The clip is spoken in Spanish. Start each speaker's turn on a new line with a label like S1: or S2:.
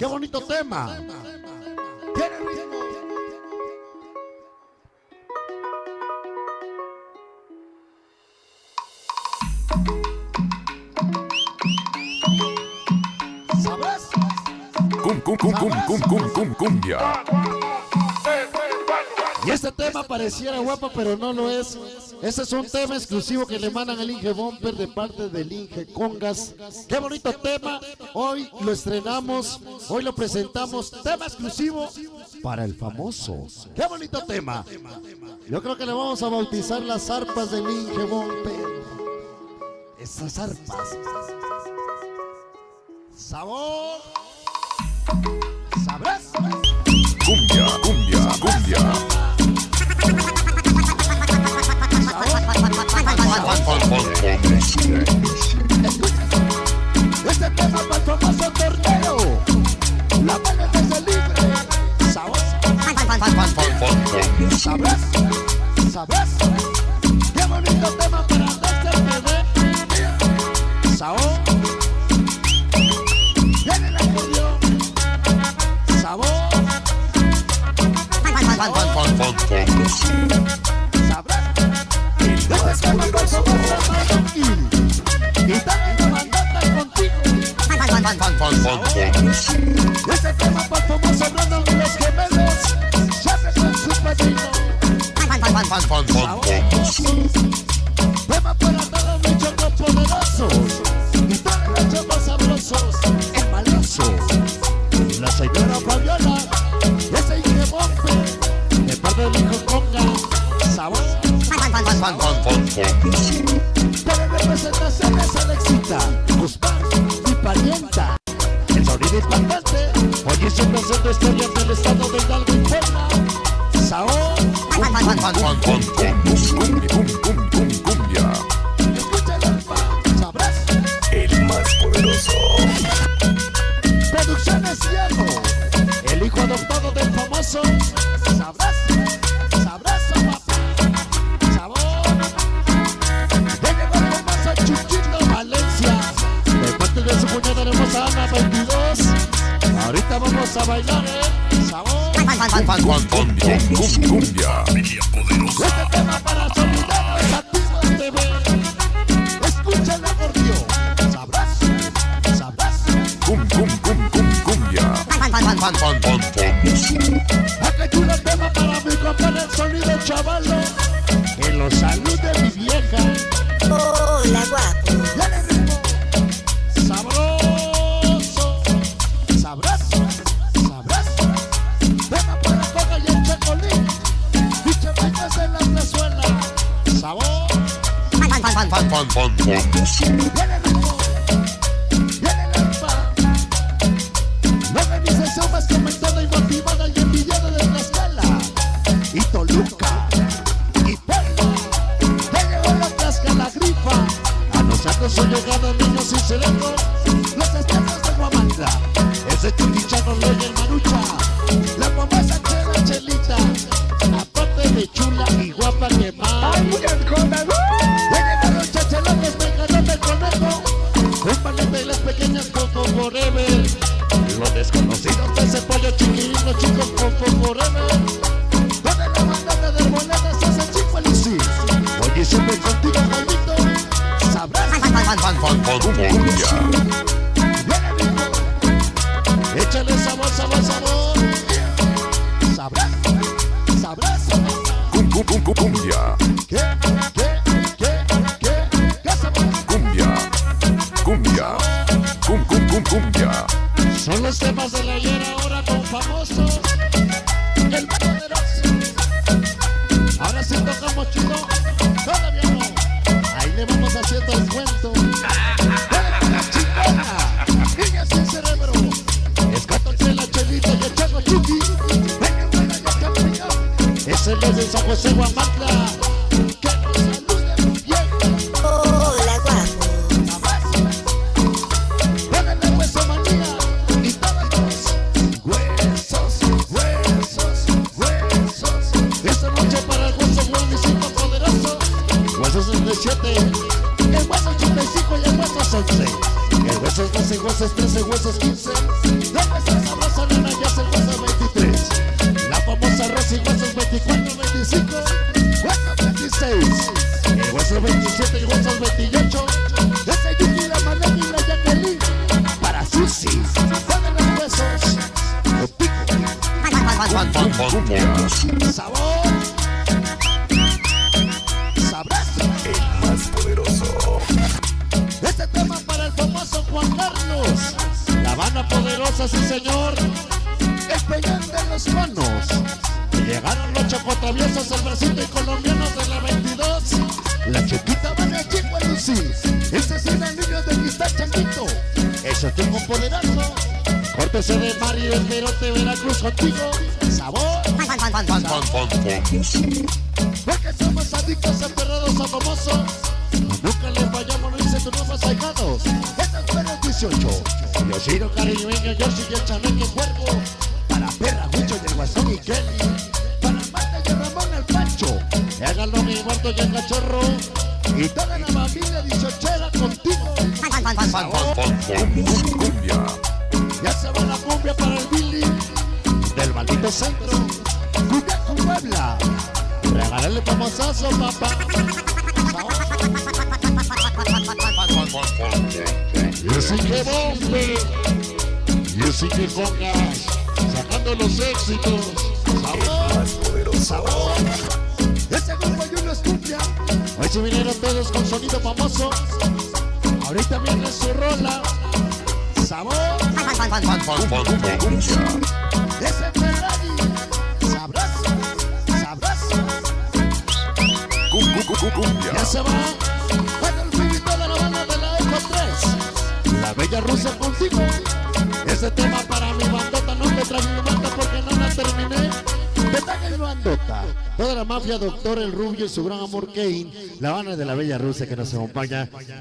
S1: Qué bonito tema. ¿Tiene ritmo? ¿Sabes?
S2: Cumbia.
S1: Y este tema pareciera guapo, pero no lo es. Ese es un tema exclusivo que le mandan al Inge Bumper de parte del Inge Congas. Qué bonito tema. Hoy lo estrenamos, hoy lo presentamos. Tema exclusivo para el famoso. Qué bonito tema. Yo creo que le vamos a bautizar las arpas del Inge Bumper. Esas arpas. Sabor. ¿Sabrás?
S2: Cumbia.
S1: Este tema para el famoso torneo. La mano desde libre. Sabor. ¿Sabrás? Qué bonito tema para desde el bebé. Sabor. Viene el acordeón. Sabor. ¿Sabrás? Este tema para el famoso Marroquín. Y también comandante contigo. Este tema para el famoso Brandon y los gemelos. Siempre con su padrino. Tema para todos mis chocos poderosos y todos los chocos sabrosos. El maloso, la señora Fabiola, ese Inge Bumper, de parte del hijo Conga. Sabor. Para representaciones Alexita, Guzmán y Parienta. El sonido implantante. Hoy siempre haciendo historias del estado de Hidalgo y Puebla. Sabor.
S2: Cumbia.
S1: Escucha el alfa. ¿Sabrás?
S2: El más poderoso.
S1: Producciones Diego, el hijo adoptado del famoso. ¿Sabrás? Papá. Sabor. Ya llegó el famoso Chuchito Valencia. De parte de su cuñada hermosa Ana 22. Ahorita vamos a bailar, Sabor.
S2: Cumbia.
S1: Este tema para Solidaridad Activos TV. Escucha el acordeón. ¿Sabrás?
S2: Cumbia.
S1: Acá chulo tema para mi compadre el sonido chavalo. Que lo salude mi vieja.
S3: Hola, guapo.
S1: Dale ritmo. Sabroso. ¿Sabrás? Tema para Coca y el Chacolín. Bicho baños en la plazuela. Sabor. Dale ritmo. Viene el alfa. La organización más comentada y motivada y envidiada de Tlaxcala y Toluca y Puebla. Ya llegó la Tlaxcala Grifa. Anunciando su llegada, niños y selectos, los estrellas de Guamantla. Ese Chuquichano lo y el Marucha. La famosa Chela Chelita. Aparte de chula y guapa que más. Ya llegaron chachelones, mecanos del conejo. Un panete de las pequeñas Coco Forever. Los desconocidos de ese pollo chiquilino, chicos Coco Forever. Donde la bandana de monedas es el chico Elisis. Oye, siempre contigo, Juanito. ¿Sabrás? Viene rico. Échale sabor. ¿Sabrás?
S2: Cumbia.
S1: ¿Qué sabor?
S2: Cumbia.
S1: Son los temas del ayer ahora con famosos. El más poderoso. Ahora sí tocamos chido. Todavía no. Ahí le vamos haciendo el cuento. La chingona. Niña sin cerebro. Escato Chela Chelita y el Chaco Chucky. Venga, buena ya campeón. Es el de San José Guamantla. Que nos salude muy bien.
S3: Hola, guapo.
S1: Póngale hueso manía y todos huesos. Esta noche para el hueso buenísimo poderoso. Hueso 67, el hueso 85 y el hueso 11. El hueso 12, huesos 13, huesos 15. El hueso Jueguen los huesos.
S2: Cumbia.
S1: Sabor. Sabroso.
S2: El más poderoso.
S1: Este tema para el famoso Juan Carlos. La banda poderosa, sí señor. El peñón de los manos. Llegaron los chocotraviesos, el bracito y colombianos de la 22. La chiquita van a chico a lucir. Ese es el niño de cristal changuito. Eso es un poderoso. Córtese de Mari del Perote, Veracruz contigo. Sabor. Porque somos adictos, enterrados a famoso. Nunca le fallamos, no dice tus nuevos ahijados. Estas fueron 18. Yo Ciro, cariñeño, Yoshi y el chameque cuervo. Para Perra, Huicho y el Guasón y Kelly. Para Marta y el Ramón, el Pancho. Háganlo mi muerto y el cachorro. Y toda la familia dichochera contigo.
S2: Cumbia.
S1: Ya se va la cumbia para el Billy. Del maldito centro. Cumbia con Puebla. Regálale famosazo, papá. Y así que bombe. Y así que congas. Sacando los éxitos. Sabor.
S2: Más poderoso.
S1: Sabor. Ese grupo y uno es cumbia. Hoy se vinieron todos con sonido famoso. Ahorita viene su rola. Sabor.
S2: Cumbia.
S1: Ese Ferrari. Sabroso. Sabroso.
S2: Cumbia.
S1: Ya se va. Bueno, el pibito de la banda de la Eco 3. La bella rusa contigo. Ese tema para mi bandota. No me traje mi banda porque no la terminé. Me traje mi bandota. Toda la mafia, Doctor El Rubio y su gran amor Kane. La banda de la bella rusa que nos acompaña.